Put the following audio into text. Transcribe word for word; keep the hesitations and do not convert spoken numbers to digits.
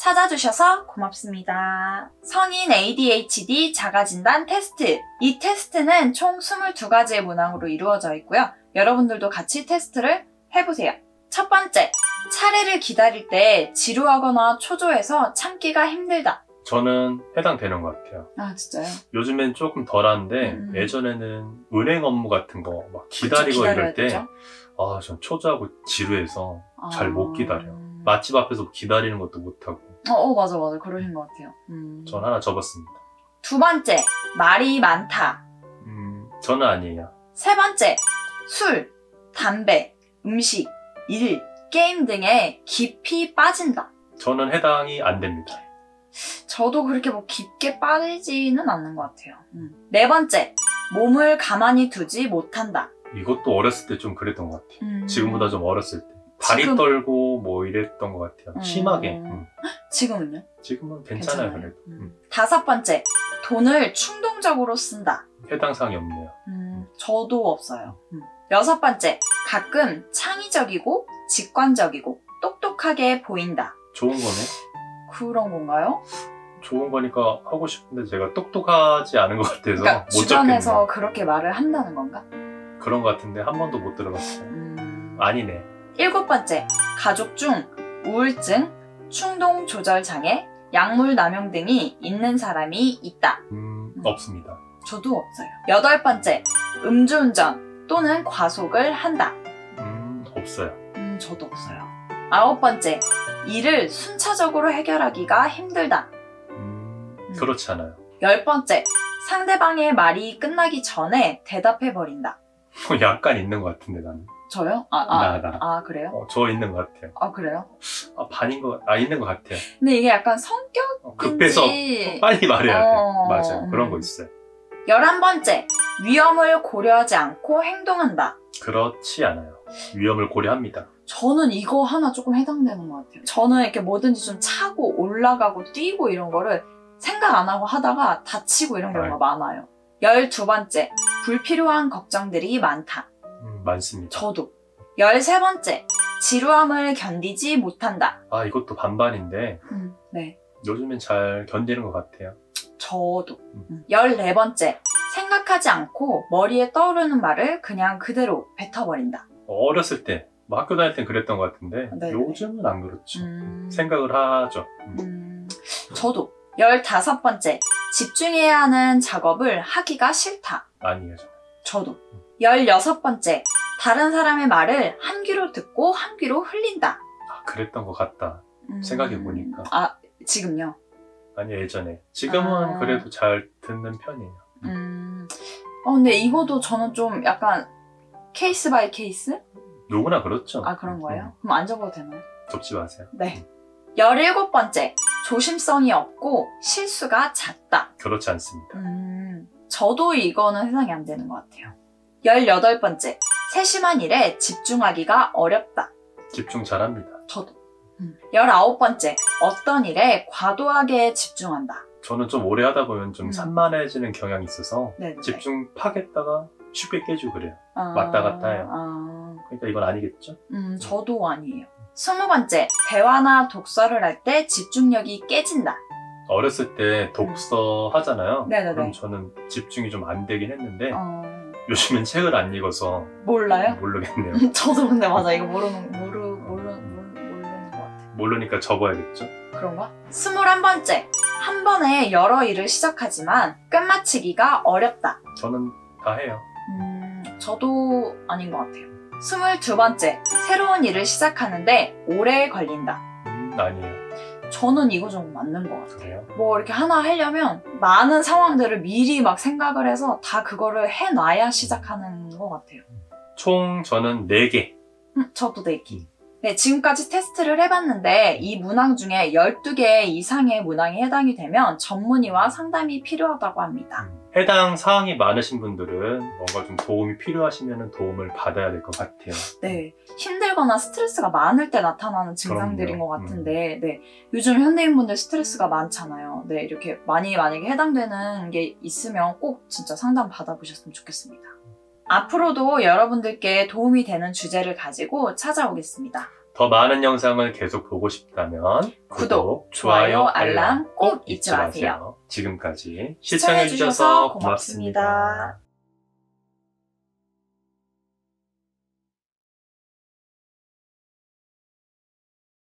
찾아주셔서 고맙습니다. 성인 에이디에이치디 자가진단 테스트. 이 테스트는 총 이십이 가지의 문항으로 이루어져 있고요. 여러분들도 같이 테스트를 해보세요. 첫 번째, 차례를 기다릴 때 지루하거나 초조해서 참기가 힘들다. 저는 해당되는 것 같아요. 아, 진짜요? 요즘엔 조금 덜한데 음. 예전에는 은행 업무 같은 거 막 기다리고 그쵸, 이럴 때 되죠? 아, 전 초조하고 지루해서 아... 잘 못 기다려요. 맛집 앞에서 기다리는 것도 못하고. 어, 어 맞아 맞아 그러신 것 같아요. 음... 전 하나 접었습니다. 두 번째, 말이 많다. 음, 저는 아니에요. 세 번째, 술, 담배, 음식, 일, 게임 등에 깊이 빠진다. 저는 해당이 안 됩니다. 저도 그렇게 뭐 깊게 빠지지는 않는 것 같아요. 음. 네 번째, 몸을 가만히 두지 못한다. 이것도 어렸을 때 좀 그랬던 것 같아요. 음... 지금보다 좀 어렸을 때. 다리 지금... 떨고 뭐 이랬던 것 같아요. 음... 심하게. 음. 지금은요? 지금은 괜찮아요, 괜찮아요. 그래도. 음. 음. 다섯 번째, 돈을 충동적으로 쓴다. 해당 사항이 없네요. 음, 저도 없어요. 음. 여섯 번째, 가끔 창의적이고 직관적이고 똑똑하게 보인다. 좋은 거네? 그런 건가요? 좋은 거니까 하고 싶은데 제가 똑똑하지 않은 것 같아서 그러니까 못 주변에서 잡겠네요. 그렇게 말을 한다는 건가? 그런 것 같은데 한 번도 못 들어봤어요. 음... 아니네. 일곱 번째, 가족 중 우울증, 충동 조절 장애, 약물 남용 등이 있는 사람이 있다. 음, 음. 없습니다. 저도 없어요. 여덟 번째, 음주운전 또는 과속을 한다. 음, 없어요. 음, 저도 없어요. 아홉 번째, 일을 순차적으로 해결하기가 힘들다. 음, 음. 그렇지 않아요. 열 번째, 상대방의 말이 끝나기 전에 대답해버린다. 약간 있는 것 같은데 나는. 저요? 아, 아, 나, 나. 아 그래요? 어, 저 있는 것 같아요. 아, 그래요? 아, 반인 것, 아, 있는 것 같아요. 근데 이게 약간 성격? 어, 급해서 빨리 말해야 돼요. 어... 맞아요. 그런 거 있어요. 열한 번째, 위험을 고려하지 않고 행동한다. 그렇지 않아요. 위험을 고려합니다. 저는 이거 하나 조금 해당되는 것 같아요. 저는 이렇게 뭐든지 좀 차고 올라가고 뛰고 이런 거를 생각 안 하고 하다가 다치고 이런 경우가 아유. 많아요. 열두 번째, 불필요한 걱정들이 많다. 음, 많습니다. 저도. 열세 번째, 지루함을 견디지 못한다. 아, 이것도 반반인데 음, 네. 요즘엔 잘 견디는 것 같아요. 저도. 음. 음. 열네 번째, 생각하지 않고 머리에 떠오르는 말을 그냥 그대로 뱉어버린다. 어렸을 때, 뭐 학교 다닐 땐 그랬던 것 같은데 네네. 요즘은 안 그렇죠. 음... 생각을 하죠. 음. 음... 저도. 열다섯 번째, 집중해야 하는 작업을 하기가 싫다. 아니에요. 저는. 저도. 열여섯 번째, 다른 사람의 말을 한 귀로 듣고 한 귀로 흘린다. 아, 그랬던 것 같다. 음... 생각해보니까. 아, 지금요? 아니, 예전에. 지금은 아... 그래도 잘 듣는 편이에요. 음... 어, 근데 이것도 저는 좀 약간 케이스 바이 케이스? 누구나 그렇죠. 아, 그런 거예요? 음. 그럼 안 접어도 되나요? 접지 마세요. 네. 열일곱 번째, 조심성이 없고 실수가 잦다. 그렇지 않습니다. 음, 저도 이거는 해당이 안 되는 것 같아요. 열여덟 번째, 세심한 일에 집중하기가 어렵다. 집중 잘합니다. 저도. 음. 열아홉 번째, 어떤 일에 과도하게 집중한다. 저는 좀 오래 하다 보면 좀 음. 산만해지는 경향이 있어서 네네네. 집중파겠다가 쉽게 깨지고 그래요. 아, 왔다 갔다 해요. 아, 그러니까 이건 아니겠죠? 음, 저도 아니에요. 스무 번째, 대화나 독서를 할 때 집중력이 깨진다. 어렸을 때 독서 하잖아요. 네네네. 그럼 저는 집중이 좀 안 되긴 했는데 어... 요즘엔 책을 안 읽어서 몰라요? 모르겠네요. 저도 근데 맞아. 이거 모르는, 모르, 모르, 모르, 모르는 것 같아. 모르니까 접어야겠죠? 그런가? 스물한 번째, 한 번에 여러 일을 시작하지만 끝마치기가 어렵다. 저는 다 해요. 음, 저도 아닌 것 같아요. 스물두 번째, 새로운 일을 시작하는데 오래 걸린다. 음, 아니에요. 저는 이거 좀 맞는 것 같아요. 그래요? 뭐 이렇게 하나 하려면 많은 상황들을 미리 막 생각을 해서 다 그거를 해놔야 시작하는 것 같아요. 총 저는 네 개. 음, 저도 네 개. 네, 지금까지 테스트를 해봤는데 이 문항 중에 열두 개 이상의 문항이 해당이 되면 전문의와 상담이 필요하다고 합니다. 음, 해당 사항이 많으신 분들은 뭔가 좀 도움이 필요하시면 도움을 받아야 될 것 같아요. 네, 힘들거나 스트레스가 많을 때 나타나는 증상들인 그럼요. 것 같은데 네, 요즘 현대인분들 스트레스가 많잖아요. 네, 이렇게 많이 만약에 해당되는 게 있으면 꼭 진짜 상담 받아보셨으면 좋겠습니다. 앞으로도 여러분들께 도움이 되는 주제를 가지고 찾아오겠습니다. 더 많은 영상을 계속 보고 싶다면 구독, 좋아요, 알람 꼭 잊지 마세요. 지금까지 시청해주셔서 시청해주셔서 고맙습니다. 고맙습니다.